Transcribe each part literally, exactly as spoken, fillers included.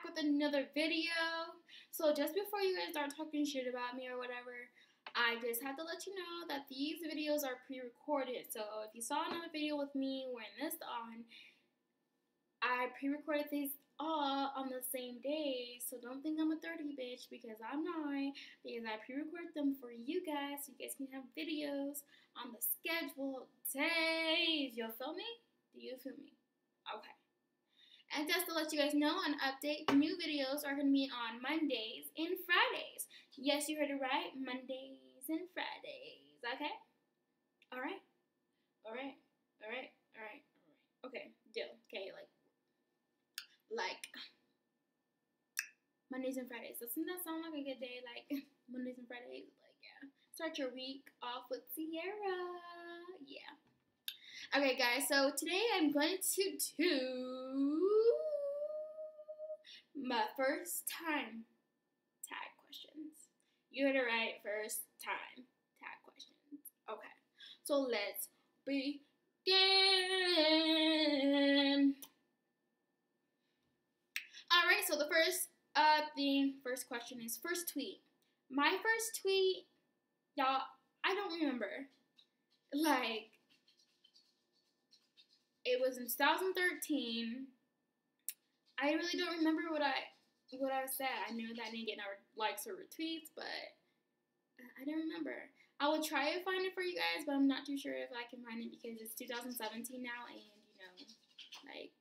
with another video. So just before you guys start talking shit about me or whatever, I just have to let you know that these videos are pre-recorded. So if you saw another video with me wearing this on, I pre-recorded these all on the same day. So don't think I'm a dirty bitch, because I'm not. Because I pre-recorded them for you guys so you guys can have videos on the scheduled days. You feel me? Do you feel me? Okay. And just to let you guys know, an update, new videos are going to be on Mondays and Fridays. Yes, you heard it right. Mondays and Fridays. Okay? Alright? Alright? Alright? Alright? Alright. Okay, deal. Okay, like, like, Mondays and Fridays. Doesn't that sound like a good day? Like, Mondays and Fridays? Like, yeah. Start your week off with Sierra. Yeah. Okay, guys, so today I'm going to do my first time tag questions. You heard it right, first time tag questions. Okay, so let's begin. Alright, so the first uh thing, first question is first tweet. My first tweet, y'all, I don't remember. Like, it was in two thousand thirteen. I really don't remember what I what I said. I knew that I didn't get no likes or retweets, but I don't remember. I will try to find it for you guys, but I'm not too sure if I can find it because it's two thousand seventeen now, and you know, like,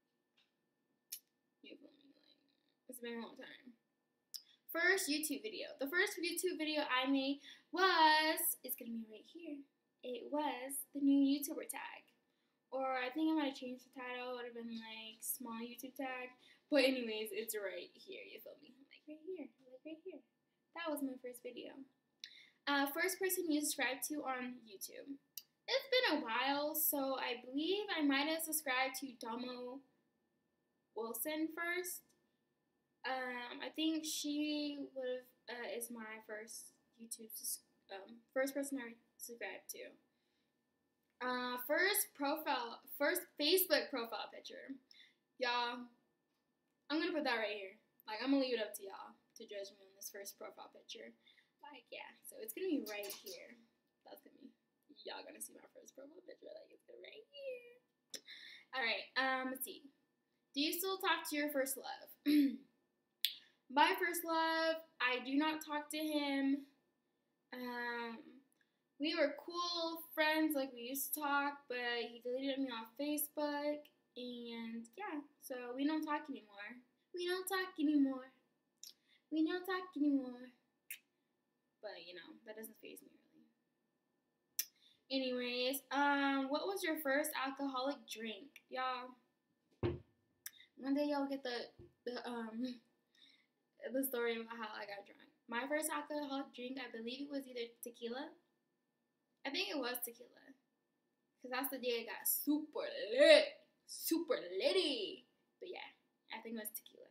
you feel me? Like, it's been a long time. First YouTube video. The first YouTube video I made was, it's gonna be right here. It was the new YouTuber tag. Or I think I might have changed the title. It would have been like small YouTube tag. But anyways, it's right here. You feel me? Like right here. Like right here. That was my first video. Uh, first person you subscribed to on YouTube. It's been a while, so I believe I might have subscribed to Domo Wilson first. Um, I think she would have uh, is my first YouTube um, first person I subscribed to. Uh, first profile, first Facebook profile picture. Y'all, I'm gonna put that right here. Like, I'm gonna leave it up to y'all to judge me on this first profile picture. Like, yeah, so it's gonna be right here. That's gonna be, y'all gonna see my first profile picture. Like, it's gonna be right here. Alright, um, let's see. Do you still talk to your first love? My first love, I do not talk to him. Um... We were cool friends, like we used to talk, but he deleted me off Facebook, and yeah, so we don't talk anymore. We don't talk anymore. We don't talk anymore. But, you know, that doesn't faze me really. Anyways, um, what was your first alcoholic drink? Y'all, one day y'all get the, the, um, the story about how I got drunk. My first alcoholic drink, I believe it was either tequila. I think it was tequila, because that's the day I got super lit, super litty. But yeah, I think it was tequila.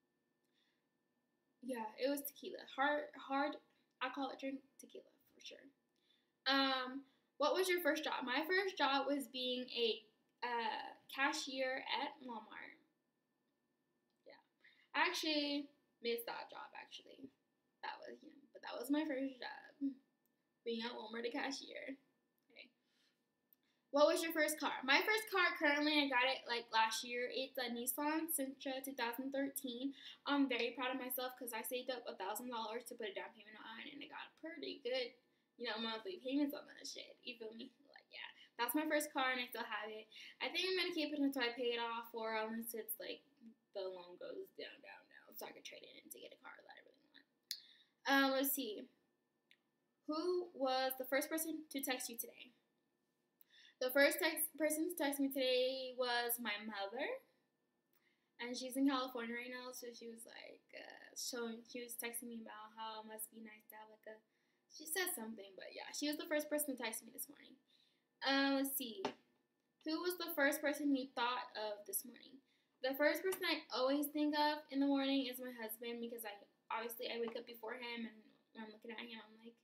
Yeah, it was tequila. Hard, hard alcoholic drink, tequila for sure. Um, what was your first job? My first job was being a uh, cashier at Walmart. Yeah, I actually missed that job. Actually, that was you know, but that was my first job. Being at Walmart, a cashier. Okay. What was your first car? My first car, currently, I got it like last year. It's a Nissan Sentra two thousand thirteen. I'm very proud of myself because I saved up a thousand dollars to put a down payment on, and it got pretty good, you know, monthly payments on that shit. You feel me? Like, yeah, that's my first car, and I still have it. I think I'm gonna keep it until I pay it off, or unless it's like the loan goes down, down, down, so I can trade it in to get a car that I really want. Um, let's see. Who was the first person to text you today? The first text person to text me today was my mother. And she's in California right now, so she was like, uh, showing, she was texting me about how it must be nice to have like a, she said something, but yeah, she was the first person to text me this morning. Uh, let's see. Who was the first person you thought of this morning? The first person I always think of in the morning is my husband, because I, obviously I wake up before him, and when I'm looking at him, I'm like,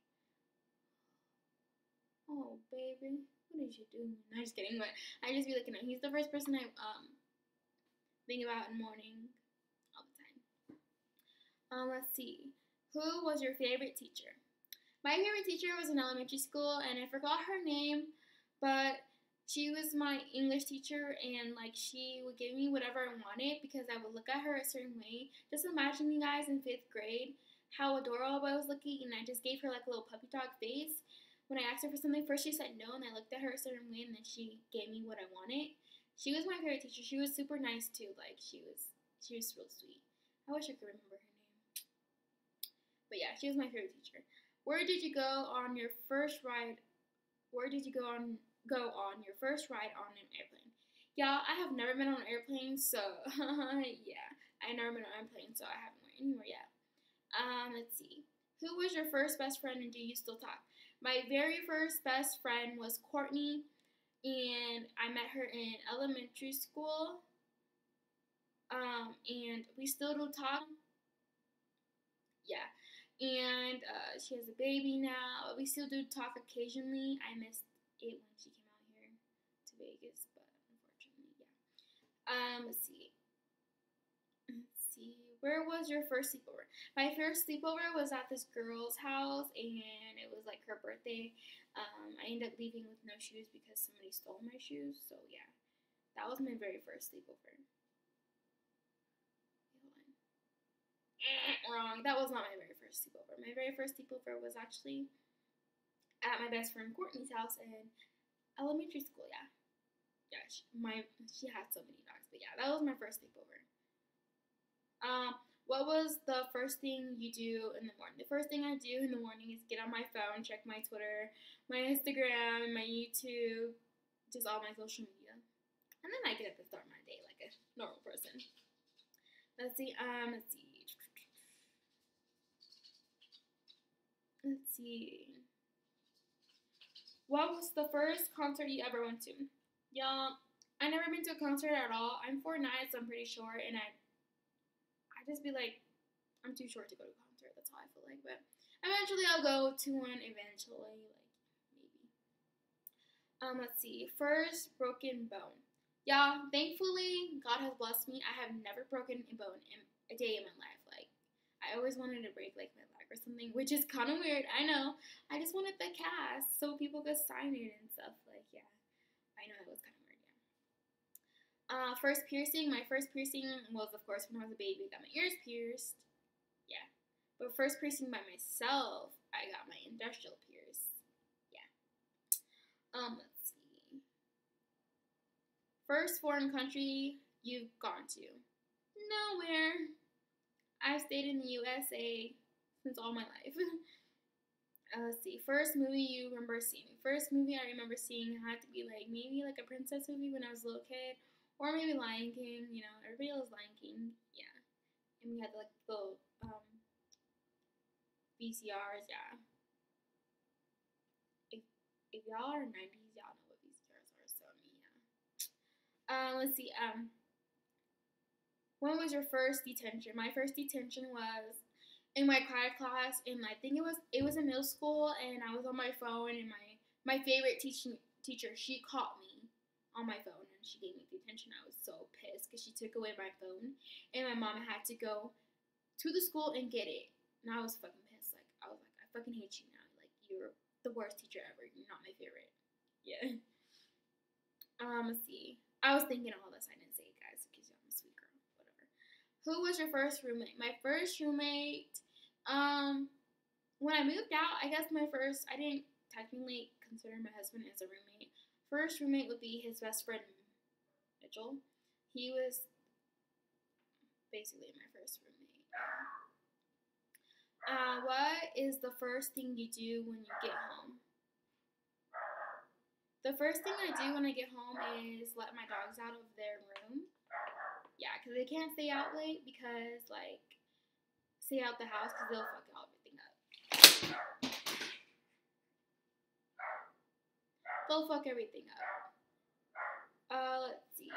oh, baby, what is you doing? No, I'm just kidding, but I just be looking at him. He's the first person I um think about in the morning all the time. Um, let's see. Who was your favorite teacher? My favorite teacher was in elementary school, and I forgot her name, but she was my English teacher, and like she would give me whatever I wanted because I would look at her a certain way. Just imagine, you guys, in fifth grade, how adorable I was looking, and I just gave her like a little puppy dog face. When I asked her for something, first she said no, and I looked at her a certain way, and then she gave me what I wanted. She was my favorite teacher. She was super nice too. Like she was, she was real sweet. I wish I could remember her name. But yeah, she was my favorite teacher. Where did you go on your first ride? Where did you go on go on your first ride on an airplane? Yeah, I have never been on an airplane, so yeah, I never been on an airplane, so I haven't went anywhere yet. Um, let's see. Who was your first best friend, and do you still talk? My very first best friend was Courtney, and I met her in elementary school. Um, and we still do talk. Yeah. And uh, she has a baby now. We still do talk occasionally. I missed it when she came out here to Vegas, but unfortunately, yeah. Um, let's see. Let's see. Where was your first sleepover? My first sleepover was at this girl's house, and it was like her birthday. Um, I ended up leaving with no shoes because somebody stole my shoes. So yeah, that was my very first sleepover. Wrong. That was not my very first sleepover. My very first sleepover was actually at my best friend Courtney's house in elementary school. Yeah, yeah. She, my she had so many dogs, but yeah, that was my first sleepover. Um, what was the first thing you do in the morning? The first thing I do in the morning is get on my phone, check my Twitter, my Instagram, my YouTube, just all my social media, and then I get up and start my day like a normal person. Let's see. Um, let's see. Let's see. What was the first concert you ever went to? Y'all, I never been to a concert at all. I'm four nine, so I'm pretty short, and I, I just be like, I'm too short to go to a concert. That's how I feel like. But eventually, I'll go to one. Eventually, like maybe. Um, let's see. First broken bone. Y'all, thankfully, God has blessed me. I have never broken a bone in a day in my life. Like, I always wanted to break like my leg or something, which is kind of weird. I know. I just wanted the cast so people could sign it and stuff. Like, yeah, I know it was kind of weird. Yeah. Uh, first piercing. My first piercing was, of course, when I was a baby. Got my ears pierced. Yeah. But first piercing by myself, I got my industrial pierce. Yeah. Um. Let's see. First foreign country you've gone to? Nowhere. I've stayed in the U S A since all my life. uh, let's see. First movie you remember seeing? First movie I remember seeing had to be like maybe like a princess movie when I was a little kid, or maybe Lion King. You know, everybody loves Lion King. Yeah, and we had like the um, V C Rs. Yeah. If if y'all are nineties, y'all know what V C Rs are. So I mean, yeah. Um, let's see. Um. When was your first detention? My first detention was in my quiet class, and I think it was it was in middle school, and I was on my phone, and my my favorite teaching teacher, she caught me on my phone, and she gave me detention. I was so pissed because she took away my phone, and my mom had to go to the school and get it, and I was fucking pissed. Like I was like, I fucking hate you now. Like you're the worst teacher ever. You're not my favorite. Yeah. Um. Let's see. I was thinking all this. I didn't say it, guys, because I'm a sweet girl. Who was your first roommate? My first roommate, um, when I moved out, I guess my first, I didn't technically consider my husband as a roommate. First roommate would be his best friend, Mitchell. He was basically my first roommate. Uh, what is the first thing you do when you get home? The first thing I do when I get home is let my dogs out of their room. Yeah, because they can't stay out late because, like, stay out the house because they'll fuck everything up. They'll fuck everything up. Uh, let's see.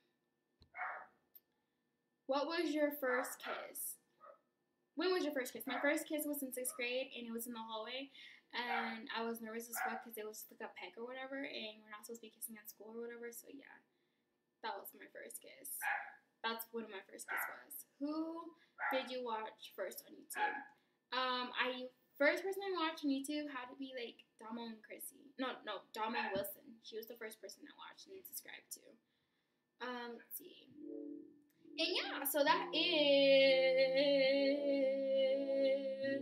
What was your first kiss? When was your first kiss? My first kiss was in sixth grade, and it was in the hallway, and I was nervous as fuck because it was like a peck or whatever, and we're not supposed to be kissing at school or whatever, so yeah. That was my first kiss. That's what my first kiss was. Who did you watch first on YouTube? Um, I first person I watched on YouTube had to be like Damo and Chrissy. No, no, Damo Wilson. She was the first person I watched and subscribed to. Um, let's see. And yeah, so that is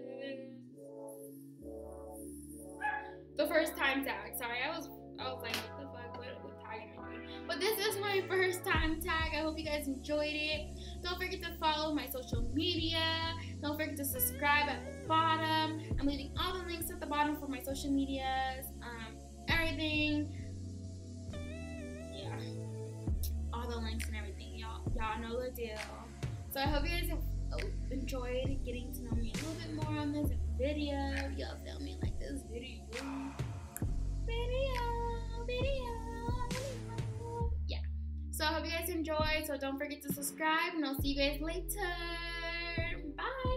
the first time tag. Sorry, I was I was like, what the fuck? What, what tag am I doing? But this is my first time tag. I hope you guys enjoyed it. Don't forget to follow my social media. Don't forget to subscribe at the bottom. I'm leaving all the links at the bottom for my social medias. Um, everything. Yeah. All the links and everything. Y'all, y'all know the deal. So I hope you guys have enjoyed getting to know me a little bit more on this video. Y'all feel me? Like this video. Video. Video. Yeah. So I hope you guys enjoyed. So don't forget to subscribe, and I'll see you guys later. Bye.